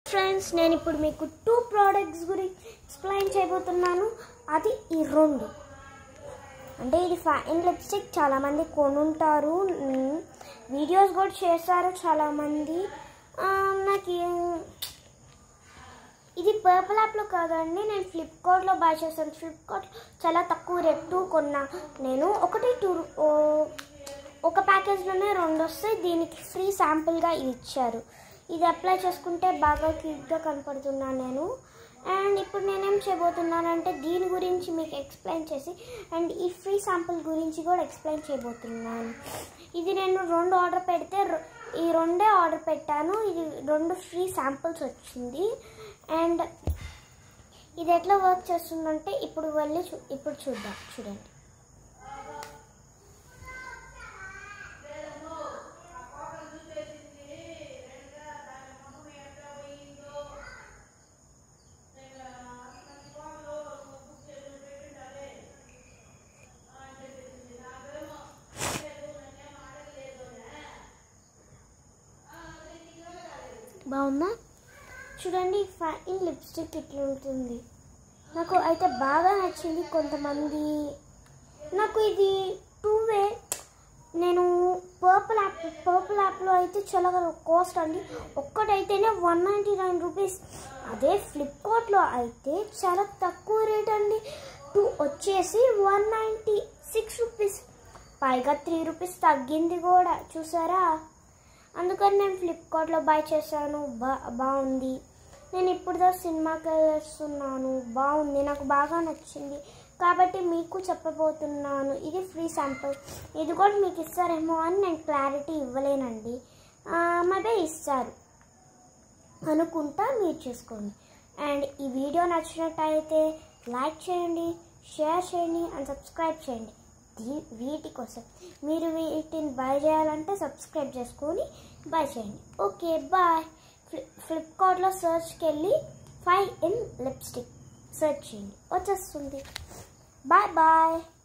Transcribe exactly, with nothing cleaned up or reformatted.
Friends, నేను ఇప్పుడు మీకు టూ ప్రోడక్ట్స్ గురించి ఎక్స్ప్లెయిన్ చేయబోతున్నాను. అది ఈ రెండు అంటే ఇది ఫైన్ లిప్స్టిక్ చాలామంది కొనుంటారు, వీడియోస్ కూడా చేస్తారు చాలామంది. నాకు ఇది పర్పుల్ యాప్లో కాదండి, నేను ఫ్లిప్కార్ట్లో బై చేశాను. ఫ్లిప్కార్ట్ చాలా తక్కువ రేటు కొన్నా నేను. ఒకటి టూ ఒక ప్యాకేజ్లోనే రెండు వస్తాయి. దీనికి ఫ్రీ శాంపుల్గా ఇది ఇచ్చారు. ఇది అప్లై చేసుకుంటే బాగా క్యూట్గా కనపడుతున్నాను నేను. అండ్ ఇప్పుడు నేనేం చేయబోతున్నానంటే దీని గురించి మీకు ఎక్స్ప్లెయిన్ చేసి అండ్ ఈ ఫ్రీ శాంపుల్ గురించి కూడా ఎక్స్ప్లెయిన్ చేయబోతున్నాను. ఇది నేను రెండు ఆర్డర్ పెడితే ఈ రెండే ఆర్డర్ పెట్టాను. ఇది రెండు ఫ్రీ శాంపుల్స్ వచ్చింది. అండ్ ఇది ఎట్లా వర్క్ చేస్తుందంటే ఇప్పుడు వెళ్ళి చూ ఇప్పుడు చూద్దాం. చూడండి, బాగుందా? చూడండి, ఫైన్ లిప్స్టిక్ ఇట్లా ఉంటుంది. నాకు అయితే బాగా నచ్చింది. కొంతమంది నాకు ఇది టూ వే నేను పర్పుల్ యాప్ పర్పుల్ యాప్లో అయితే చాలా కాస్ట్ అండి. ఒక్కటైతేనే వన్ నైంటీ నైన్ రూపీస్. అదే ఫ్లిప్కార్ట్లో అయితే చాలా తక్కువ రేట్ అండి. టూ వచ్చేసి వన్ నైంటీ సిక్స్ రూపీస్, పైగా త్రీ రూపీస్ తగ్గింది కూడా, చూసారా? అందుకని నేను ఫ్లిప్కార్ట్లో బై చేశాను. బా బాగుంది. నేను ఇప్పుడు సినిమాకి వెళ్తున్నాను. బాగుంది, నాకు బాగా నచ్చింది కాబట్టి మీకు చెప్పబోతున్నాను. ఇది ఫ్రీ శాంపుల్. ఇది కూడా మీకు ఇస్తారేమో అని నేను క్లారిటీ ఇవ్వలేనండి. మదే ఇస్తారు అనుకుంటా, మీరు చూసుకోండి. అండ్ ఈ వీడియో నచ్చినట్టయితే లైక్ చేయండి, షేర్ చేయండి అండ్ సబ్స్క్రైబ్ చేయండి. వీటి కోసం మీరు వీటిని బై చేయాలంటే సబ్స్క్రైబ్ చేసుకొని బై చేయండి. Okay, bye. ఫ్లిప్కార్ట్లో సర్చ్కి వెళ్ళి ఫైవ్ ఇన్ లిప్స్టిక్ సెర్చ్ చేయండి, వచ్చేస్తుంది. Bye bye.